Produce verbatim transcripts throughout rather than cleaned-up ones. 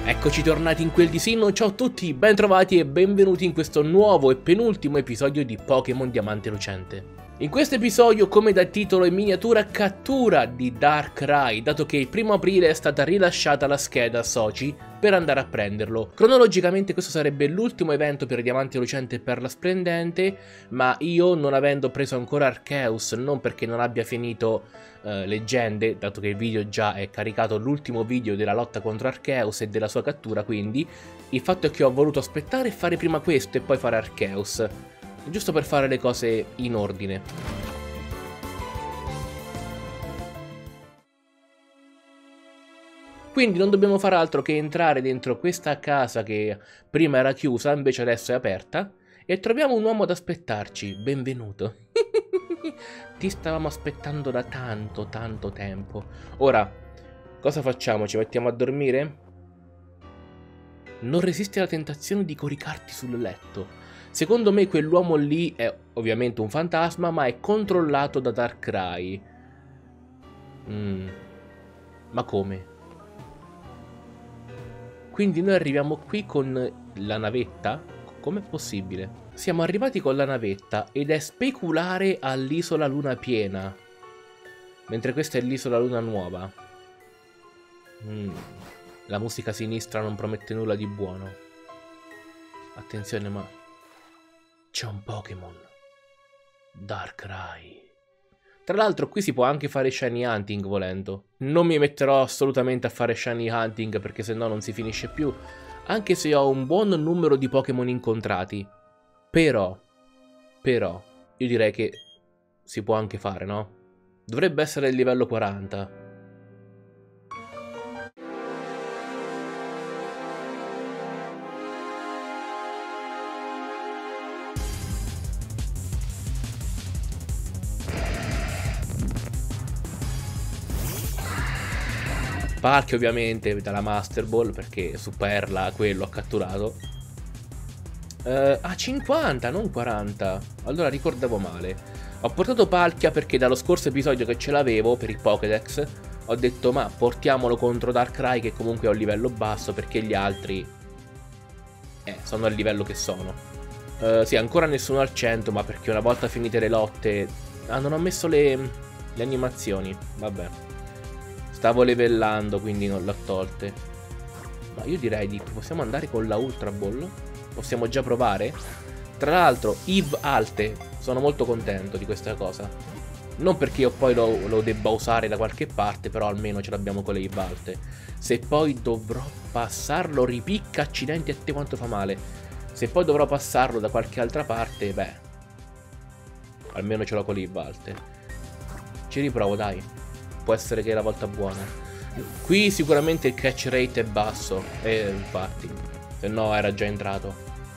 Eccoci tornati in quel di Sinnoh, ciao a tutti, bentrovati e benvenuti in questo nuovo e penultimo episodio di Pokémon Diamante Lucente. In questo episodio, come da titolo in miniatura, cattura di Darkrai, dato che il primo aprile è stata rilasciata la scheda Soci per andare a prenderlo. Cronologicamente questo sarebbe l'ultimo evento per Diamante Lucente e per la Splendente, ma io, non avendo preso ancora Arceus, non perché non abbia finito uh, Leggende, dato che il video già è caricato, l'ultimo video della lotta contro Arceus e della sua cattura, quindi il fatto è che ho voluto aspettare e fare prima questo e poi fare Arceus, giusto per fare le cose in ordine. Quindi non dobbiamo fare altro che entrare dentro questa casa che prima era chiusa, invece adesso è aperta, e troviamo un uomo ad aspettarci. Benvenuto. Ti stavamo aspettando da tanto, tanto tempo. Ora, cosa facciamo? Ci mettiamo a dormire? Non resisti alla tentazione di coricarti sul letto. Secondo me quell'uomo lì è ovviamente un fantasma, ma è controllato da Darkrai. Mm. Ma come? Quindi noi arriviamo qui con la navetta? Com'è possibile? Siamo arrivati con la navetta ed è speculare all'isola Luna Piena. Mentre questa è l'isola Luna Nuova. Mm. La musica sinistra non promette nulla di buono. Attenzione, ma c'è un Pokémon. Darkrai. Tra l'altro qui si può anche fare shiny hunting volendo. Non mi metterò assolutamente a fare shiny hunting perché sennò non si finisce più. Anche se ho un buon numero di Pokémon incontrati. Però, però, io direi che si può anche fare, no? Dovrebbe essere il livello quaranta. Palkia ovviamente dalla Master Ball, perché su Perla quello ho catturato. uh, Ah, cinquanta, non quaranta. Allora ricordavo male. Ho portato Palkia perché dallo scorso episodio che ce l'avevo per il Pokédex ho detto ma portiamolo contro Darkrai, che comunque è un livello basso, perché gli altri Eh, sono al livello che sono. uh, Sì, ancora nessuno al cento, ma perché una volta finite le lotte... Ah, non ho messo le, le animazioni. Vabbè, stavo livellando, quindi non l'ho tolte. Ma io direi di possiamo andare con la Ultra Ball. Possiamo già provare. Tra l'altro, I V alte. Sono molto contento di questa cosa. Non perché io poi lo, lo debba usare da qualche parte, però almeno ce l'abbiamo con le I V alte. Se poi dovrò passarlo, ripicca, accidenti a te quanto fa male. Se poi dovrò passarlo da qualche altra parte, beh, almeno ce l'ho con le I V alte. Ci riprovo, dai. Può essere che è la volta buona. Qui sicuramente il catch rate è basso. E infatti, se no era già entrato.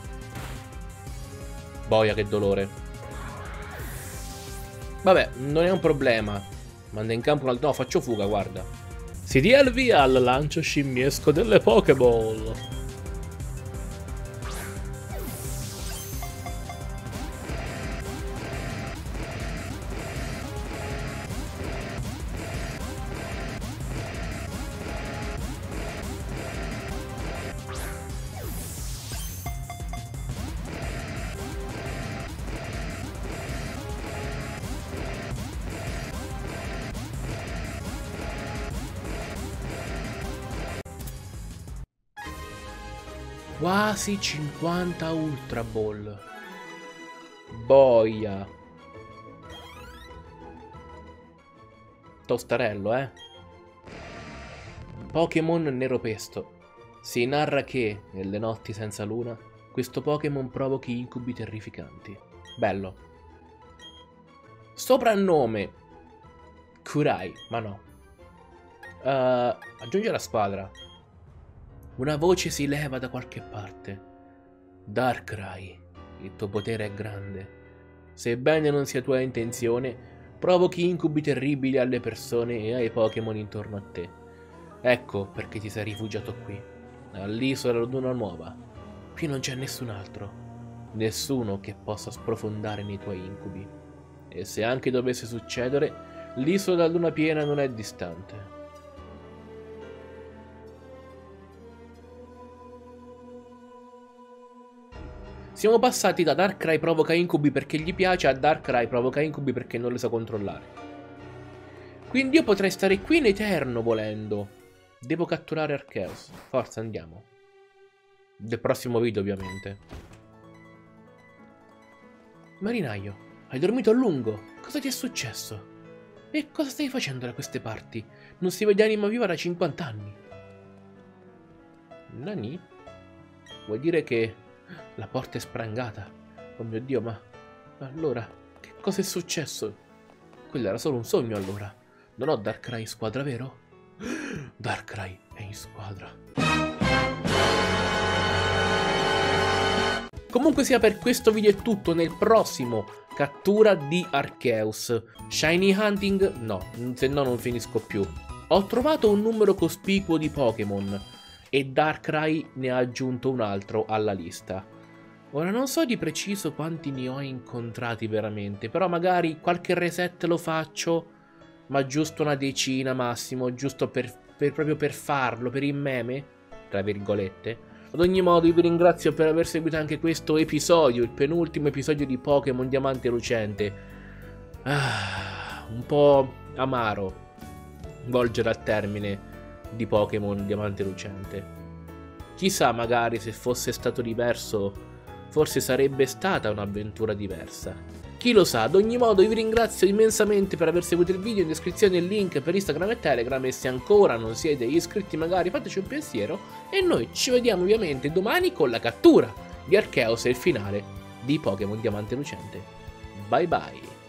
Boia, che dolore. Vabbè, non è un problema. Manda in campo un altro... No, faccio fuga, guarda. Si dia il via al lancio scimmiesco delle Pokéball. Quasi cinquanta Ultra Ball. Boia. Tostarello, eh. Pokémon Neropesto. Si narra che, nelle notti senza luna, questo Pokémon provochi incubi terrificanti. Bello. Soprannome. Kurai, ma no. Uh, aggiunge la squadra. Una voce si leva da qualche parte. Darkrai, il tuo potere è grande. Sebbene non sia tua intenzione, provochi incubi terribili alle persone e ai Pokémon intorno a te. Ecco perché ti sei rifugiato qui, all'isola Luna Nuova. Qui non c'è nessun altro, nessuno che possa sprofondare nei tuoi incubi. E se anche dovesse succedere, l'isola Luna Piena non è distante. Siamo passati da Darkrai provoca incubi perché gli piace a Darkrai provoca incubi perché non le sa controllare. Quindi io potrei stare qui in eterno volendo. Devo catturare Arceus. Forza, andiamo. Del prossimo video, ovviamente. Marinaio, hai dormito a lungo. Cosa ti è successo? E cosa stai facendo da queste parti? Non si vede anima viva da cinquanta anni. Nani? Vuol dire che la porta è sprangata? Oh mio Dio, ma... allora, che cosa è successo? Quello era solo un sogno, allora. Non ho Darkrai in squadra, vero? Darkrai è in squadra. Comunque sia, per questo video è tutto. Nel prossimo, cattura di Arceus. Shiny Hunting? No, se no non finisco più. Ho trovato un numero cospicuo di Pokémon e Darkrai ne ha aggiunto un altro alla lista. Ora non so di preciso quanti ne ho incontrati veramente, però magari qualche reset lo faccio, ma giusto una decina massimo, giusto per, per proprio per farlo, per il meme, tra virgolette. Ad ogni modo io vi ringrazio per aver seguito anche questo episodio, il penultimo episodio di Pokémon Diamante Lucente. Ah, un po' amaro volgere al termine di Pokémon Diamante Lucente. Chissà, magari se fosse stato diverso, forse sarebbe stata un'avventura diversa. Chi lo sa. Ad ogni modo io vi ringrazio immensamente per aver seguito il video. In descrizione il link per Instagram e Telegram, e se ancora non siete iscritti magari fateci un pensiero, e noi ci vediamo ovviamente domani con la cattura di Arceus e il finale di Pokémon Diamante Lucente. Bye bye.